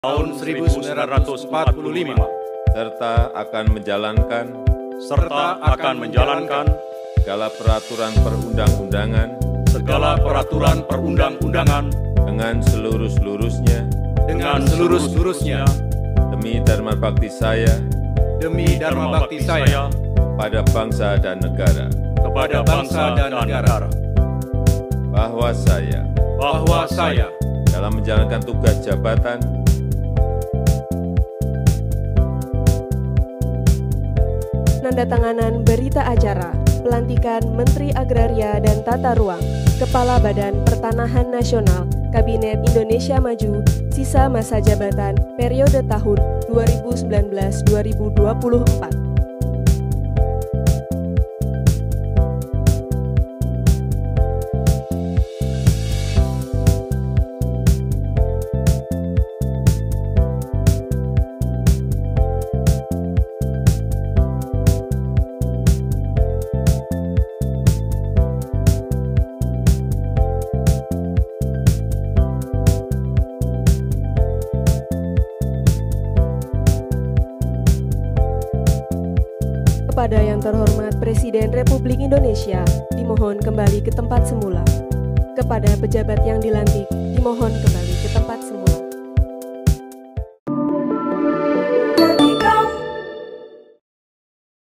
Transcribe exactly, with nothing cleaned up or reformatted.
tahun seribu sembilan ratus empat puluh lima serta akan menjalankan serta akan menjalankan segala peraturan perundang-undangan segala peraturan perundang-undangan dengan seluruh-seluruhnya dengan seluruh-seluruhnya demi dharma bakti saya demi dharma bakti saya pada bangsa dan negara, kepada bangsa dan negara, bahwa saya bahwa saya dalam menjalankan tugas jabatan penandatanganan berita acara pelantikan Menteri Agraria dan Tata Ruang, Kepala Badan Pertanahan Nasional, Kabinet Indonesia Maju, sisa masa jabatan periode tahun dua ribu sembilan belas sampai dua ribu dua puluh empat. Kepada yang terhormat Presiden Republik Indonesia, dimohon kembali ke tempat semula. Kepada pejabat yang dilantik, dimohon kembali.